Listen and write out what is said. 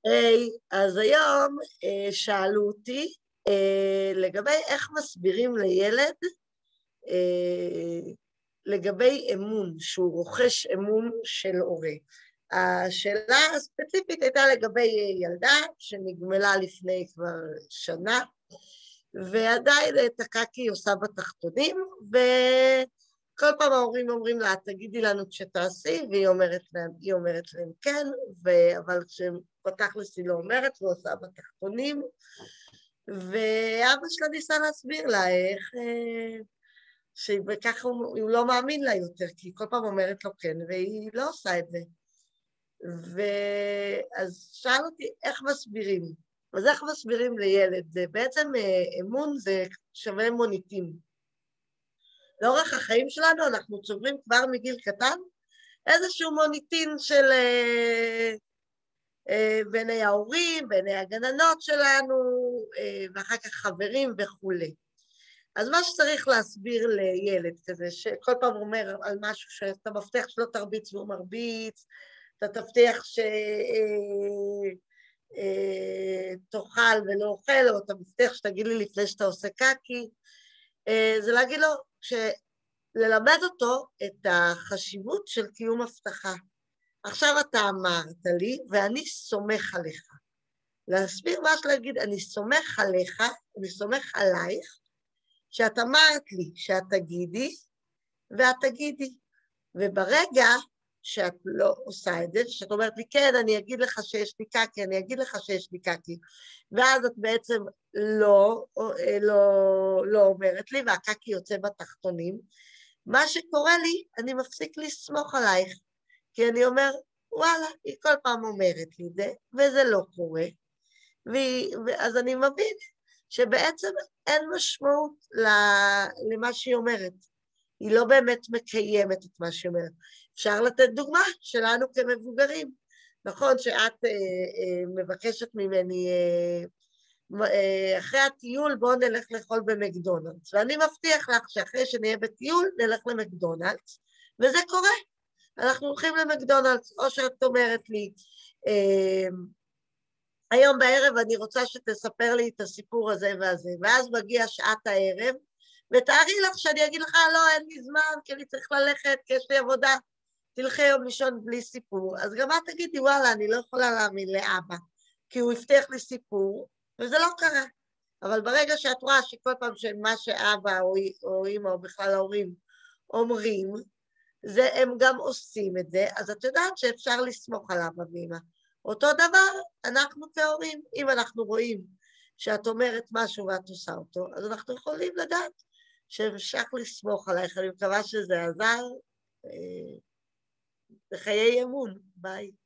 היי, אז היום שאלו אותי לגבי איך מסבירים לילד לגבי אמון, שהוא רוכש אמון של הורה. השאלה הספציפית הייתה לגבי ילדה שנגמלה לפני כבר שנה, ועדיין תקעה כי היא עושה בתחתונים, וכל פעם ההורים אומרים לה, תגידי לנו כשתעשי, והיא אומרת להם כן, אבל כשפתח היא לא אומרת, ועושה בתחתונים, ואבא שלה ניסה להסביר לה איך, שככה הוא לא מאמין לה יותר, כי היא כל פעם אומרת לו כן, והיא לא עושה את זה. ואז שאל אותי איך מסבירים. אז איך מסבירים לילד? זה בעצם אמון זה שווה מוניטין. לאורך החיים שלנו אנחנו צוברים כבר מגיל קטן איזשהו מוניטין של בעיני ההורים, בעיני הגננות שלנו, ואחר כך חברים וכו'. אז מה שצריך להסביר לילד כזה, שכל פעם אומר על משהו שאתה מבטיח שלא תרביץ והוא מרביץ, אתה תבטיח תאכל ולא אוכל, או אתה מבטיח שתגיד לי לפני שאתה עושה קקי, זה להגיד לו, ללמד אותו את החשיבות של קיום הבטחה. עכשיו אתה אמרת לי, ואני סומך עליך. להסביר מה שלהגיד, אני סומך עליך, אני סומך עלייך, שאת אמרת לי שאת תגידי, ואת תגידי. וברגע שאת לא עושה את זה, שאת אומרת לי, כן, אני אגיד לך שיש לי קקי, אני אגיד לך שיש לי קקי, ואז את בעצם לא אומרת לי, והקקי יוצא בתחתונים, מה שקורה לי, אני מפסיק לסמוך עלייך, כי אני אומר, וואלה, היא כל פעם אומרת לי זה, וזה לא קורה, אז אני מבין שבעצם אין משמעות למה שהיא אומרת. היא לא באמת מקיימת את מה שהיא אומרת. אפשר לתת דוגמה שלנו כמבוגרים. נכון שאת מבקשת ממני, אחרי הטיול בואו נלך לאכול במקדונלדס, ואני מבטיח לך שאחרי שנהיה בטיול נלך למקדונלדס, וזה קורה. אנחנו הולכים למקדונלדס, או שאת אומרת לי, היום בערב אני רוצה שתספר לי את הסיפור הזה והזה, ואז מגיע שעת הערב, ותארי לך שאני אגיד לך, לא, אין לי זמן, כי אני צריך ללכת, כי יש לי עבודה, תלכי יום לישון בלי סיפור. אז גם את תגידי, וואלה, אני לא יכולה להאמין לאבא, כי הוא הבטיח לי סיפור, וזה לא קרה. אבל ברגע שאת רואה שכל פעם שמה שאבא או אמא או בכלל ההורים אומרים, הם גם עושים את זה, אז את יודעת שאפשר לסמוך על אבא ואמא. אותו דבר, אנחנו כהורים, אם אנחנו רואים שאת אומרת משהו ואת עושה אותו, אז אנחנו יכולים לדעת שאפשר לסמוך עלייך. אני מקווה שזה עזר בחיי אמון. ביי.